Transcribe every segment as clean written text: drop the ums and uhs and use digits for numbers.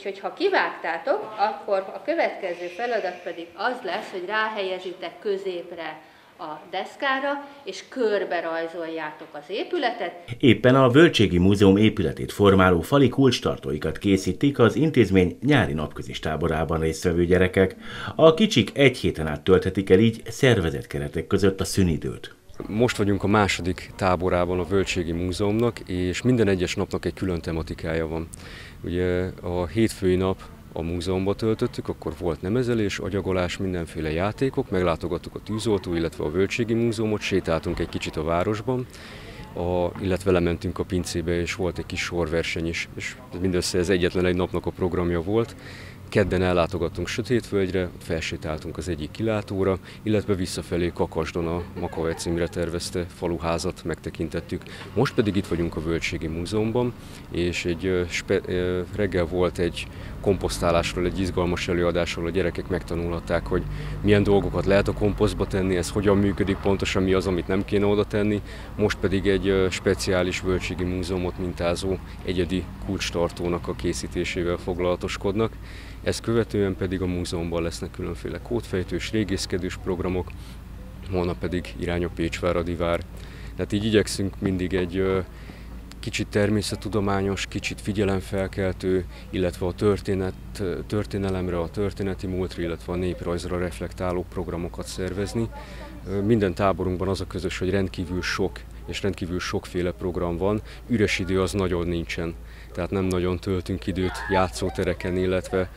Úgyhogy ha kivágtátok, akkor a következő feladat pedig az lesz, hogy ráhelyezitek középre a deszkára, és körbe rajzoljátok az épületet. Éppen a Völgységi Múzeum épületét formáló fali kulcstartóikat készítik az intézmény nyári napközis táborában résztvevő gyerekek. A kicsik egy héten át tölthetik el így szervezett keretek között a szünidőt. Most vagyunk a második táborában a Völgységi Múzeumnak, és minden egyes napnak egy külön tematikája van. Ugye a hétfői nap a múzeumba töltöttük, akkor volt nemezelés, agyagolás, mindenféle játékok, meglátogattuk a tűzoltó, illetve a Völgységi Múzeumot, sétáltunk egy kicsit a városban, illetve lementünk a pincébe, és volt egy kis sorverseny is, és mindössze ez egyetlen egy napnak a programja volt. Kedden ellátogattunk Sötétvölgyre, ott felsétáltunk az egyik kilátóra, illetve visszafelé Kakasdon a Makave címre tervezte faluházat megtekintettük. Most pedig itt vagyunk a Völgységi Múzeumban, és reggel volt egy komposztálásról, egy izgalmas előadásról, a gyerekek megtanulhatták, hogy milyen dolgokat lehet a komposztba tenni, ez hogyan működik, pontosan mi az, amit nem kéne oda tenni. Most pedig egy speciális Völgységi Múzeumot mintázó egyedi kulcstartónak a készítésével foglalatoskodnak. Ezt követően pedig a múzeumban lesznek különféle kódfejtős, régészkedős programok, holnap pedig irány a Pécsváradi vár. Tehát így igyekszünk mindig egy kicsit természettudományos, kicsit figyelemfelkeltő, illetve a történelemre, a történeti múltra, illetve a néprajzra reflektáló programokat szervezni. Minden táborunkban az a közös, hogy rendkívül sok és rendkívül sokféle program van, üres idő az nagyon nincsen. Tehát nem nagyon töltünk időt játszótereken, illetve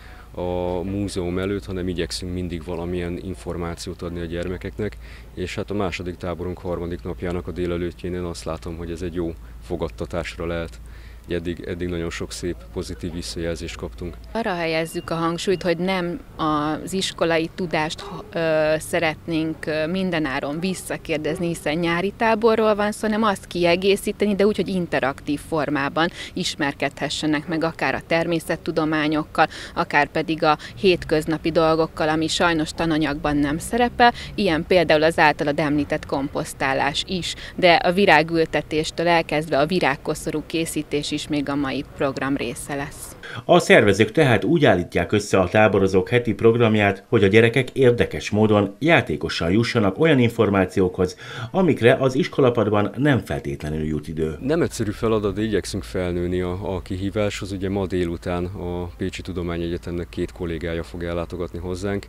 a múzeum előtt, hanem igyekszünk mindig valamilyen információt adni a gyermekeknek, és hát a második táborunk harmadik napjának a délelőttjén én azt látom, hogy ez egy jó fogadtatásra lehet. Eddig nagyon sok szép, pozitív visszajelzést kaptunk. Arra helyezzük a hangsúlyt, hogy nem az iskolai tudást szeretnénk mindenáron visszakérdezni, hiszen nyári táborról van szó, hanem azt kiegészíteni, de úgy, hogy interaktív formában ismerkedhessenek meg akár a természettudományokkal, akár pedig a hétköznapi dolgokkal, ami sajnos tananyagban nem szerepel, ilyen például az általad említett komposztálás is, de a virágültetéstől elkezdve a virágkoszorú készítés is még a mai program része lesz. A szervezők tehát úgy állítják össze a táborozók heti programját, hogy a gyerekek érdekes módon, játékosan jussanak olyan információkhoz, amikre az iskolapadban nem feltétlenül jut idő. Nem egyszerű feladat, de igyekszünk felnőni a kihíváshoz. Ugye ma délután a Pécsi Tudományegyetemnek 2 kollégája fog ellátogatni hozzánk.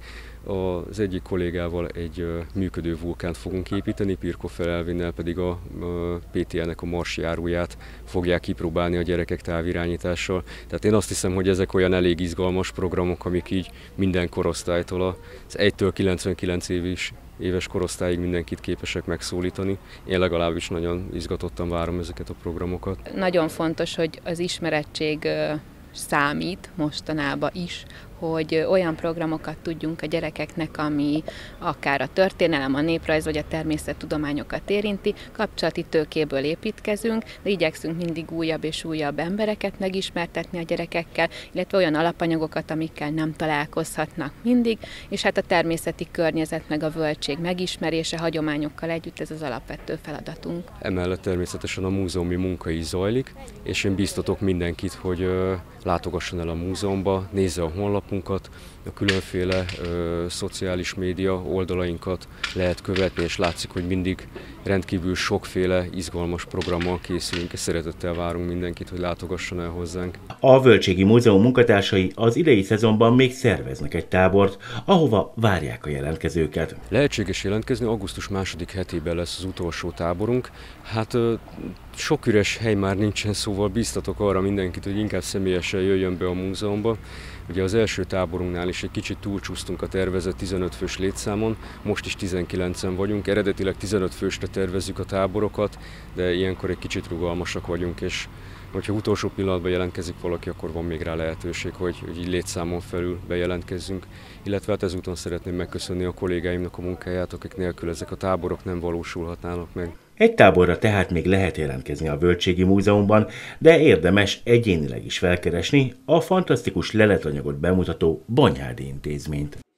Az egyik kollégával egy működő vulkánt fogunk építeni, Pirkoffer Elvinnel pedig a PTL-nek a marsjáróját fogják kipróbálni a gyerekek távirányítással. Tehát én azt hiszem, hogy ezek olyan elég izgalmas programok, amik így minden korosztálytól, az 1-től 99 éves korosztályig mindenkit képesek megszólítani. Én legalábbis nagyon izgatottan várom ezeket a programokat. Nagyon fontos, hogy az ismerettség számít mostanában is, hogy olyan programokat tudjunk a gyerekeknek, ami akár a történelem, a néprajz vagy a természettudományokat érinti, kapcsolati tőkéből építkezünk, de igyekszünk mindig újabb és újabb embereket megismertetni a gyerekekkel, illetve olyan alapanyagokat, amikkel nem találkozhatnak mindig, és hát a természeti környezet meg a völgység megismerése hagyományokkal együtt ez az alapvető feladatunk. Emellett természetesen a múzeumi munka is zajlik, és én biztatok mindenkit, hogy látogasson el a múzeumba, nézze a honlapunkat, a különféle szociális média oldalainkat lehet követni, és látszik, hogy mindig rendkívül sokféle izgalmas programmal készülünk, és szeretettel várunk mindenkit, hogy látogasson el hozzánk. A Völgységi Múzeum munkatársai az idei szezonban még szerveznek egy tábort, ahova várják a jelentkezőket. Lehetséges jelentkezni, augusztus második hetében lesz az utolsó táborunk. Hát sok üres hely már nincsen, szóval biztatok arra mindenkit, hogy inkább személyesen jöjjön be a múzeumba. Ugye az első táborunknál is egy kicsit túlcsúsztunk a tervezett 15 fős létszámon, most is 19-en vagyunk, eredetileg 15 fősre tervezzük a táborokat, de ilyenkor egy kicsit rugalmasak vagyunk, és hogyha utolsó pillanatban jelentkezik valaki, akkor van még rá lehetőség, hogy így létszámon felül bejelentkezzünk. Illetve hát ezúton szeretném megköszönni a kollégáimnak a munkáját, akik nélkül ezek a táborok nem valósulhatnának meg. Egy táborra tehát még lehet jelentkezni a Völgységi Múzeumban, de érdemes egyénileg is felkeresni a fantasztikus leletanyagot bemutató Banyhádi Intézményt.